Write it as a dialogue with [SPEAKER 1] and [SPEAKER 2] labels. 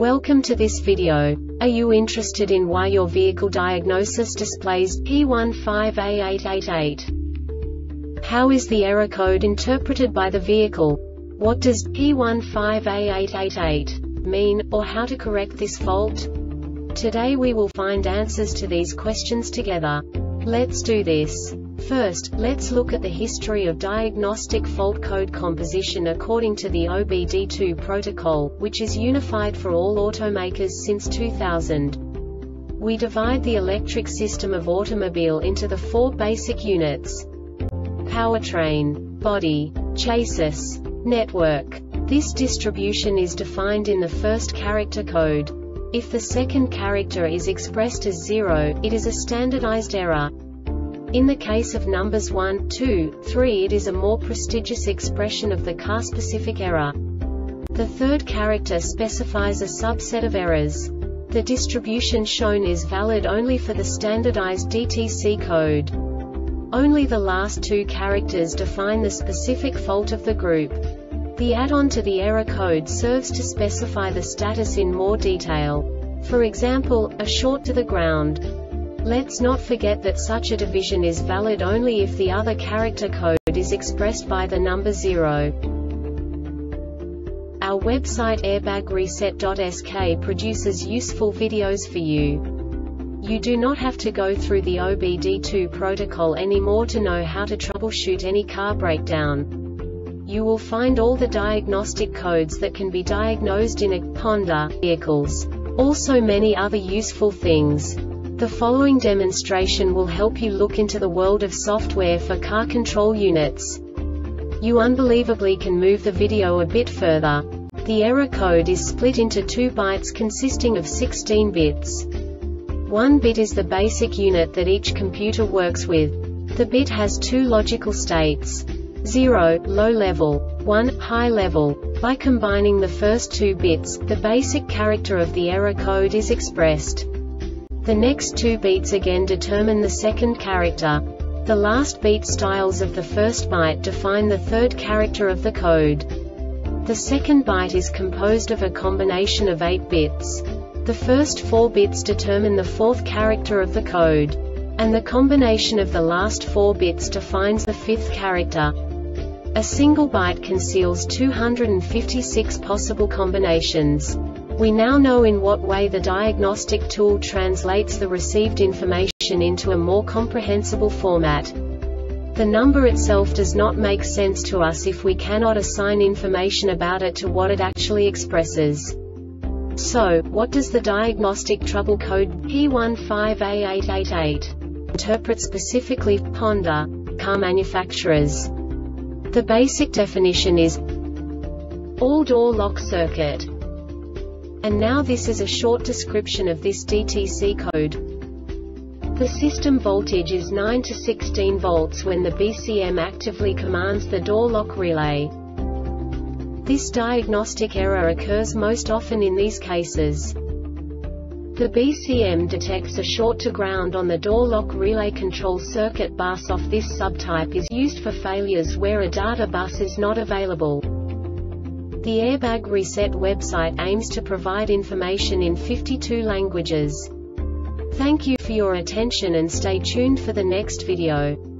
[SPEAKER 1] Welcome to this video. Are you interested in why your vehicle diagnosis displays P15A888? How is the error code interpreted by the vehicle? What does P15A888 mean, or how to correct this fault? Today we will find answers to these questions together. Let's do this. First, let's look at the history of diagnostic fault code composition according to the OBD2 protocol, which is unified for all automakers since 2000. We divide the electric system of automobile into the four basic units: powertrain, body, chassis, network. This distribution is defined in the first character code. If the second character is expressed as 0, it is a standardized error. In the case of numbers 1, 2, 3, it is a more prestigious expression of the car-specific error. The third character specifies a subset of errors. The distribution shown is valid only for the standardized DTC code. Only the last two characters define the specific fault of the group. The add-on to the error code serves to specify the status in more detail. For example, a short to the ground. Let's not forget that such a division is valid only if the other character code is expressed by the number 0. Our website airbagreset.sk produces useful videos for you. You do not have to go through the OBD2 protocol anymore to know how to troubleshoot any car breakdown. You will find all the diagnostic codes that can be diagnosed in a Honda vehicles. Also many other useful things. The following demonstration will help you look into the world of software for car control units. You unbelievably can move the video a bit further. The error code is split into 2 bytes consisting of 16 bits. 1 bit is the basic unit that each computer works with. The bit has 2 logical states: 0, low level, 1, high level. By combining the first 2 bits, the basic character of the error code is expressed. The next 2 beats again determine the second character. The last beat styles of the first byte define the third character of the code. The second byte is composed of a combination of 8 bits. The first 4 bits determine the fourth character of the code. And the combination of the last 4 bits defines the fifth character. A single byte conceals 256 possible combinations. We now know in what way the diagnostic tool translates the received information into a more comprehensible format. The number itself does not make sense to us if we cannot assign information about it to what it actually expresses. So, what does the diagnostic trouble code P15A888 interpret specifically for Honda car manufacturers? The basic definition is all door lock circuit. And now this is a short description of this DTC code. The system voltage is 9 to 16 volts when the BCM actively commands the door lock relay. This diagnostic error occurs most often in these cases. The BCM detects a short to ground on the door lock relay control circuit bus. Of this subtype is used for failures where a data bus is not available. The Airbag Reset website aims to provide information in 52 languages. Thank you for your attention and stay tuned for the next video.